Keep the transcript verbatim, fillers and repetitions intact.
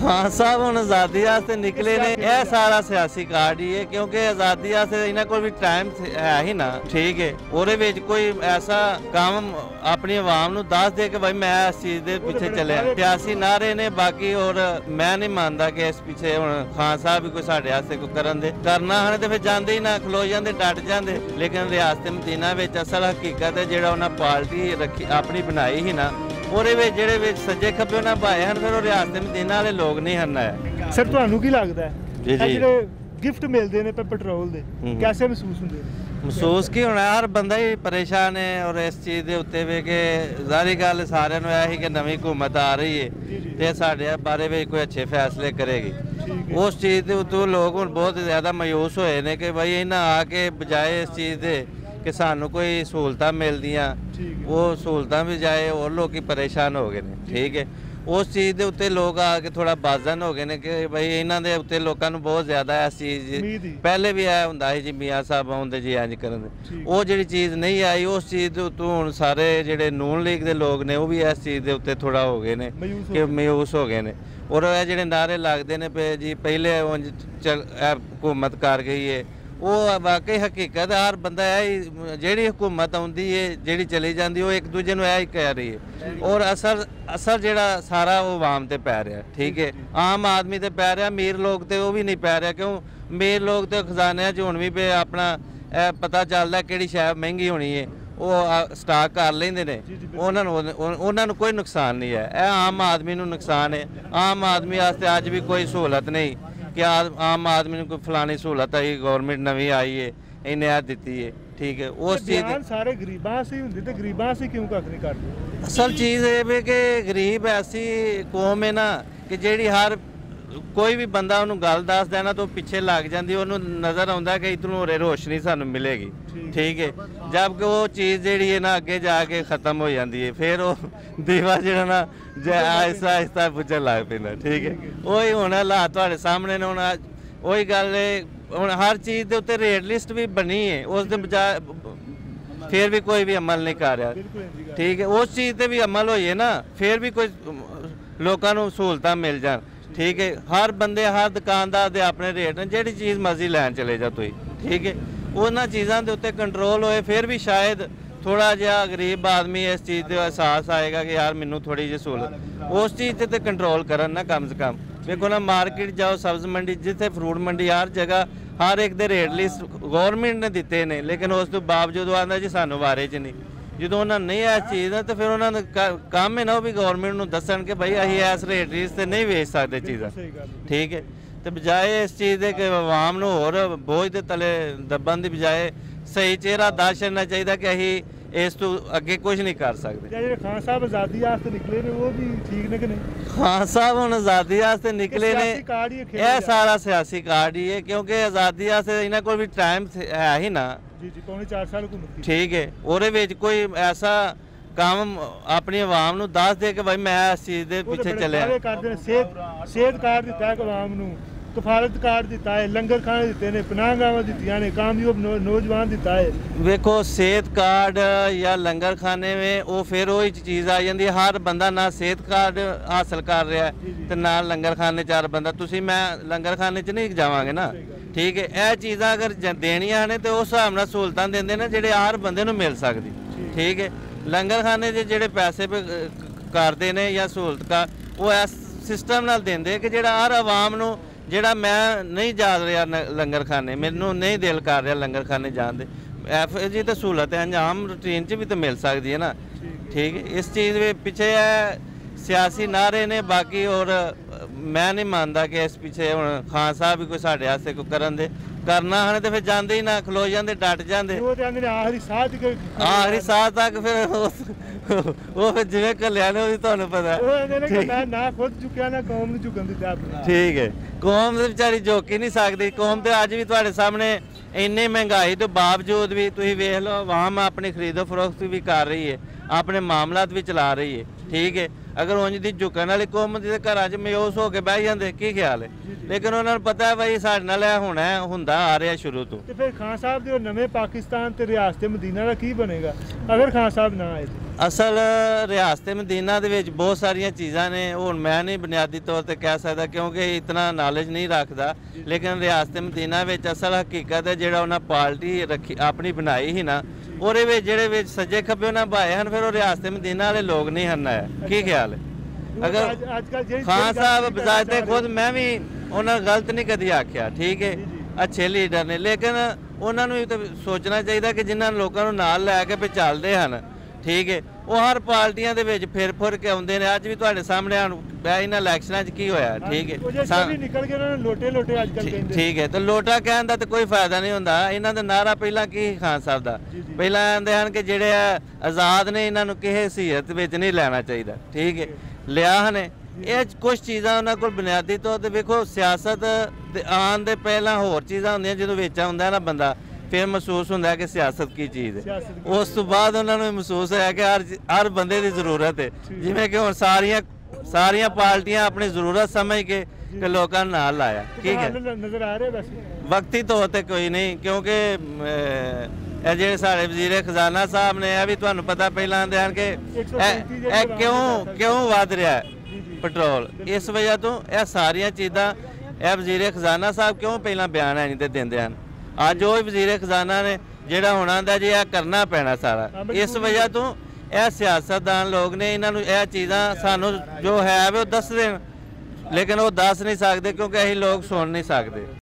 खान साहब हम आज़ादी वास्ते निकले ने, यह सारा सियासी कार्ड ही है क्योंकि आज़ादी वास्ते इन्होंने कोई भी टाइम है ही ना, ठीक है। ਉਹਦੇ ਵਿੱਚ कोई ऐसा काम अपनी आवाम ਨੂੰ ਦੱਸ ਦੇ कि भाई मैं इस चीज़ के पीछे चले सियासी नारे ने बाकी। और मैं नहीं मानता कि इस पीछे हम खान साहब भी कोई साढ़े वास्ते कोई करन दे, करना है तो फिर जाते ही ना, खलो जाते डट जाते। लेकिन रियासत मदीना में असल हकीकत है जो उन्हें पार्टी रखी अपनी बनाई ही ना, ਉਹਦੇ ਵਿੱਚ ਜਿਹੜੇ ਵਿੱਚ ਸੱਜੇ ਖੱਬੇ ਉਹਨਾਂ ਭਾਏ ਹਨ, ਫਿਰ ਉਹ ਰਿਆਸਤ ਮਦੀਨਾ ਵਾਲੇ ਲੋਕ ਨਹੀਂ ਹਨ ਆਇਆ। ਸਰ ਤੁਹਾਨੂੰ ਕੀ ਲੱਗਦਾ ਹੈ ਜੀ ਜੀ ਜਿਹੜੇ ਗਿਫਟ ਮਿਲਦੇ ਨੇ ਪੈਟਰੋਲ ਦੇ ਕਿਵੇਂ ਮਹਿਸੂਸ ਹੁੰਦੇ ਨੇ? ਮਹਿਸੂਸ ਕੀ ਹੋਣਾ, ਹਰ ਬੰਦਾ ਹੀ ਪਰੇਸ਼ਾਨ ਹੈ। ਔਰ ਇਸ ਚੀਜ਼ ਦੇ ਉੱਤੇ ਵੇ ਕਿ ਜ਼ਾਹਰੀ ਗੱਲ ਸਾਰਿਆਂ ਨੂੰ ਇਹ ਹੀ ਕਿ ਨਵੀਂ ਹੁਕੂਮਤ ਆ ਰਹੀ ਹੈ ਤੇ ਸਾਡੇ ਬਾਰੇ ਵਿੱਚ ਕੋਈ ਅੱਛੇ ਫੈਸਲੇ ਕਰੇਗੀ। ਉਸ ਚੀਜ਼ ਦੇ ਉੱਤੇ ਲੋਕ ਹੁਣ ਬਹੁਤ ਜ਼ਿਆਦਾ ਮਾਯੂਸ ਹੋਏ ਨੇ ਕਿ ਭਾਈ ਇਹਨਾਂ ਆ ਕੇ ਬਜਾਏ ਇਸ ਚੀਜ਼ ਦੇ कि सानू कोई सहूलतां मिलदियां, वो सहूलतां भी जाए और लोग परेशान हो गए ने, ठीक है। उस चीज़ के उत्ते लोग आके थोड़ा बाजन हो गए ने कि भाई इन्हां दे उत्ते लोकां नू बहुत ज़्यादा इस चीज़ पहले भी आया हुंदा है जी मियाँ साहब आउंदे जी इंज करन दे, वो जिहड़ी चीज़ नहीं आई उस चीज़ दे उत्तों हुण सारे जिहड़े नून लीग दे लोग ने वो भी इस चीज़ के उत्ते थोड़ा हो गए ने कि मायूस हो गए ने। और ये जिहड़े नारे लगदे ने पे जी पहले चल हुकूमत कर गई है, वो वाकई हकीकत हर बंदा यही जी हुकूमत आती है जी चली जाती वो एक दूजे को यही कह रही है। और असर असर जोड़ा सारा वो आवाम से पै रहा, ठीक है। आम आदमी तो पै रहा, अमीर लोग तो वो भी नहीं पै रहा, क्यों अमीर लोग तो खजाने च हुण भी पे अपना पता चलता कि शै महंगी होनी है वो स्टाक कर लेंदे ने, उन्होंने कोई नुकसान नहीं है। यह आम आदमी को नुकसान है। आम आदमी वास्ते अज भी कोई सहूलत नहीं कि आम आदमी को कोई फलानी सहूलत आई गवर्नमेंट नवी आई है इन्हें आ दी है, ठीक है। उस चीज़ सारे गरीबां से हुंदे ते गरीबां से क्यों कख नहीं करदे? असल चीज़ ये कि गरीब ऐसी कौम है ना कि जेड़ी हर कोई भी बंदा उन्होंने गल दस देना तो पिछे लग जाती, उन्होंने नज़र आता कि इधरों होरे रोशनी सानू मिलेगी, ठीक है। जबकि वो चीज़ जी है ना अगे जाके ख़त्म हो जाती है, फिर वो दीवा जो ना आहिस्ता आहिस्ता बुझन लग पैंदा, ठीक है। वही हुण हालात तुहाडे सामने ने। हुण वही गल हुण हर चीज़ के उत्ते रेट लिस्ट भी बनी है, उस दे बजाय फिर भी कोई भी अमल नहीं कर रहा, ठीक है। उस चीज़ पर भी अमल होइए ना, फिर भी कोई लोगों को सहूलतां मिल जान, ठीक है। हर बंदे हर दुकानदार दे अपने रेट ने, जिहड़ी चीज़ मर्जी लैन चले जाओ तुसीं, ठीक है। उन्हां चीज़ों के उत्ते कंट्रोल होए फिर भी शायद थोड़ा जिहा गरीब आदमी इस चीज़ का एहसास आएगा कि यार मैनू थोड़ी जी सहूलत उस चीज़ से कंट्रोल करन ना कम से कम। देखो ना मार्केट जाओ सब्ज़ मंडी जिथे फ्रूट मंडी हर जगह हर एक दे रेट लिस्ट गौरमेंट ने दिते ने, लेकिन उस तो बावजूद आंदा जी सानू बारे च नहीं। जो उन्होंने नहीं इस चीज़ है तो फिर उन्होंने काम है ना वो भी गौरमेंट को दसन कि भाई अं इस रेट लिस्ट से नहीं बेच सकते चीज़ा, ठीक है। तो बजाए इस चीज़ के कि आवाम को होर बोझ के तले दबन की बजाय सही चेहरा दस छड़ना चाहिए कि अं इस तो अगे कुछ नहीं कर सकते। खान साहब आज़ादी वास्ते निकले ने वो भी ठीक ने कि नहीं? खान साहब हम आज़ादी वास्ते निकले ने, यह सारा सियासी कार्ड ही है क्योंकि आज़ादी वास्ते इन्होंने कोई भी टाइम है ही ना, पौने चार साल हुकूमत, ठीक है। ਉਹਦੇ ਵਿੱਚ कोई ऐसा काम अपनी आवाम ਨੂੰ ਦੱਸ ਦੇ कि भाई मैं इस चीज़ के पीछे चलिया। सेहत सेहत कार्ड दिता है आवाम ਨੂੰ, कफालत कार्ड दिता है, लंगर खाने दिते ने, पनाहगावां दित्तियां ने, कामयाब नौजवान दिता है। देखो सेहत कार्ड या लंगर खाने में वो फिर वही चीज़ आ जाती है। हर बंदा ना सेहत कार्ड हासिल कर रहा है तो ना लंगर खाने चार बंदा तुसी मैं लंगर खाने च नहीं जावांगे ना, ठीक है। यह चीज़ां अगर देनियां ने तो उस हिसाब नाल सहूलतां देंदे ने जिहड़े हर बंदे नूं मिल सकदी, ठीक है। लंगर खाने दे जिहड़े पैसे पे करदे ने या सहूलत का वो इस सिस्टम नाल देंदे कि जिहड़ा हर आवाम नूं जिहड़ा मैं नहीं जा रहा लंगर खाने, मैनू नहीं दिल कर रहा लंगर खाने जान दे, एफ जी तो सहूलत है आम रूटीन च भी तो मिल सकती है ना, ठीक है। इस चीज़ में पिछे सियासी नारे ने बाकी। और मैं नहीं मानता कि इस पीछे हुण खान साहब भी कोई साढ़े वास्ते कोई करन दे, करना है तो फिर जाते ही ना, खलो जाते डट जाते आखिरी साह आखिरी साह तक फिर वो फिर जिवें घल्लिया ने वो तुहानूं पता है ना खुद झुकिया ना कौम नूं झुकन दित्ता, ठीक है। कौम तो बेचारी झुक ही नहीं सकती। कौम तो अज भी तुहाडे सामने इन्नी महंगाई तो बावजूद भी तुसीं वेख लो आवाम अपनी खरीदो फरोख्त भी कर रही है, अपने मामलात भी चला रही है, ठीक है। ਅਗਰ ਉਂਝ ਦੀ ਝੁਕਣ ਵਾਲੀ ਕੌਮ ਦੇ ਘਰਾਂ 'ਚ ਮਯੂਸ ਹੋ ਕੇ ਬਹਿ ਜਾਂਦੇ, ਕੀ ਖਿਆਲ ਹੈ? ਲੇਕਿਨ ਉਹਨਾਂ ਨੂੰ ਪਤਾ ਹੈ ਬਈ ਸਾਡੇ ਨਾਲ ਇਹ ਹੋਣਾ ਹੈ, ਹੁੰਦਾ ਆ ਰਿਹਾ ਸ਼ੁਰੂ ਤੋਂ। ਤੇ ਫਿਰ ਖਾਨ ਸਾਹਿਬ ਦੇ ਉਹ ਨਵੇਂ ਪਾਕਿਸਤਾਨ ਤੇ ਰਿਆਸਤ ਮਦੀਨਾ ਦਾ ਕੀ ਬਣੇਗਾ ਅਗਰ ਖਾਨ ਸਾਹਿਬ ਨਾ ਆਏ? ਅਸਲ ਰਿਆਸਤ ਮਦੀਨਾ ਦੇ ਵਿੱਚ ਬਹੁਤ ਸਾਰੀਆਂ ਚੀਜ਼ਾਂ ਨੇ, ਹੁਣ ਮੈਂ ਨਹੀਂ ਬੁਨਿਆਦੀ ਤੌਰ ਤੇ ਕਹਿ ਸਕਦਾ ਕਿਉਂਕਿ ਇਤਨਾ ਨੌਲੇਜ ਨਹੀਂ ਰੱਖਦਾ, ਲੇਕਿਨ ਰਿਆਸਤ ਮਦੀਨਾ ਵਿੱਚ ਅਸਲ ਹਕੀਕਤ ਹੈ ਜਿਹੜਾ ਉਹਨਾਂ ਪਾਰਟੀ ਰੱਖੀ ਆਪਣੀ ਬਣਾਈ ਸੀ ਨਾ, ਉਹਦੇ ਵਿੱਚ ਜਿਹੜੇ ਵਿੱਚ ਸੱਜੇ ਖੱਬੇ ਉਹਨਾਂ ਭਾਏ ਹਨ, ਫਿਰ ਉਹ ਰਿਆਸਤ ਮਦੀਨਾ ਵਾਲੇ ਲੋਕ ਨਹੀਂ ਹਨ ਆਇਆ। ਕੀ ਖਿਆਲ ਹੈ? ਅਗਰ ਖਾਨ ਸਾਹਿਬ ਬਜ਼ਾਇਤੇ ਖੁਦ ਮੈਂ ਵੀ ਉਹਨਾਂ ਗਲਤ ਨਹੀਂ ਕਦੀ ਆਖਿਆ, ਠੀਕ ਹੈ, ਅੱਛੇ ਲੀਡਰ ਨੇ, ਲੇਕਿਨ ਉਹਨਾਂ ਨੂੰ ਵੀ ਤਾਂ ਸੋਚਣਾ ਚਾਹੀਦਾ ਕਿ ਜਿਨ੍ਹਾਂ ਲੋਕਾਂ ਨੂੰ ਨਾਲ ਲੈ ਕੇ ਚੱਲਦੇ ਹਨ, ਠੀਕ ਹੈ, ਉਹ ਹਰ ਪਾਰਟੀਆਂ ਦੇ ਵਿੱਚ ਫਿਰ ਫੁਰ ਕੇ ਆਉਂਦੇ ਨੇ। ਅੱਜ ਵੀ ਤੁਹਾਡੇ ਸਾਹਮਣੇ ਹੁਣ ਇਹਨਾਂ ਇਲੈਕਸ਼ਨਾਂ 'ਚ ਕੀ ਹੋਇਆ, ਠੀਕ ਹੈ, ਨਿਕਲ ਕੇ ਉਹਨਾਂ ਨੇ ਲੋਟੇ ਲੋਟੇ ਅੱਜ ਕੱਲ ਕਹਿੰਦੇ, ਠੀਕ ਹੈ, ਤੇ ਲੋਟਾ ਕਹਿਣ ਦਾ ਤਾਂ ਕੋਈ ਫਾਇਦਾ ਨਹੀਂ ਹੁੰਦਾ। ਇਹਨਾਂ ਦਾ ਨਾਰਾ ਪਹਿਲਾਂ ਕੀ ਖਾਨ ਸਾਹਿਬ ਦਾ ਪਹਿਲਾਂ ਆਂਦੇ ਹਨ ਕਿ ਜਿਹੜੇ ਆ ਆਜ਼ਾਦ ਨੇ, ਇਹਨਾਂ ਨੂੰ ਕਿਸੇ ਹਸੀਅਤ ਵਿੱਚ ਨਹੀਂ ਲੈਣਾ ਚਾਹੀਦਾ, ਠੀਕ ਹੈ, ਲਿਆ ਹਨ। ਇਹ ਕੁਝ ਚੀਜ਼ਾਂ ਉਹਨਾਂ ਕੋਲ ਬੁਨਿਆਦੀ ਤੌਰ ਤੇ ਵੇਖੋ, ਸਿਆਸਤ ਦੇ ਆਉਣ ਦੇ ਪਹਿਲਾਂ ਹੋਰ ਚੀਜ਼ਾਂ ਹੁੰਦੀਆਂ, ਜਦੋਂ ਵਿੱਚ ਆਉਂਦਾ ਨਾ ਬੰਦਾ ਫਿਰ ਮਹਿਸੂਸ ਹੁੰਦਾ ਕਿ ਸਿਆਸਤ ਕੀ ਚੀਜ਼ ਹੈ। ਉਸ ਤੋਂ ਬਾਅਦ ਉਹਨਾਂ ਨੂੰ ਮਹਿਸੂਸ ਹੋਇਆ ਕਿ ਹਰ ਹਰ ਬੰਦੇ ਦੀ ਜ਼ਰੂਰਤ ਹੈ, ਜਿਵੇਂ ਕਿ ਹੁਣ ਸਾਰੀਆਂ ਸਾਰੀਆਂ ਪਾਰਟੀਆਂ ਆਪਣੀ ਜ਼ਰੂਰਤ ਸਮਝ ਕੇ ਕਿ ਲੋਕਾਂ ਨੂੰ ਨਾਲ ਲਾਇਆ। ਠੀਕ ਹੈ, ਨਜ਼ਰ ਆ ਰਿਹਾ ਵੈਸੇ ਵਕਤੀ ਤੌਰ ਤੇ ਕੋਈ ਨਹੀਂ, ਕਿਉਂਕਿ ਇਹ ਜਿਹੜੇ ਸਾਡੇ ਵਜ਼ੀਰ ਖਜ਼ਾਨਾ ਸਾਹਿਬ ਨੇ, ਇਹ ਵੀ ਤੁਹਾਨੂੰ ਪਤਾ ਪਹਿਲਾਂ ਆਂਦੇ ਹਨ ਕਿ ਇਹ ਕਿਉਂ ਕਿਉਂ ਵੱਧ ਰਿਹਾ ਹੈ ਪੈਟਰੋਲ, ਇਸ ਵਜ੍ਹਾ ਤੋਂ ਇਹ ਸਾਰੀਆਂ ਚੀਜ਼ਾਂ ਇਹ ਵਜ਼ੀਰ ਖਜ਼ਾਨਾ ਸਾਹਿਬ ਕਿਉਂ ਪਹਿਲਾਂ ਬਿਆਨ ਹੈ ਨਹੀਂ ਤੇ ਦਿੰਦੇ ਹਨ। ਅੱਜ ਉਹ ਵਜ਼ੀਰ ਖਜ਼ਾਨਾ ਨੇ ਜਿਹੜਾ ਹੁਣ ਆਂਦਾ ਜੀ ਇਹ ਕਰਨਾ ਪੈਣਾ ਸਾਰਾ, ਇਸ ਵਜ੍ਹਾ ਤੋਂ ਇਹ ਸਿਆਸਤਦਾਨ ਲੋਕ ਨੇ, ਇਹਨਾਂ ਨੂੰ ਇਹ ਚੀਜ਼ਾਂ ਸਾਨੂੰ ਜੋ ਹੈ ਉਹ ਦੱਸ ਦੇਣ, ਲੇਕਿਨ ਉਹ ਦੱਸ ਨਹੀਂ ਸਕਦੇ ਕਿਉਂਕਿ ਅਸੀਂ ਲੋਕ ਸੁਣ ਨਹੀਂ ਸਕਦੇ।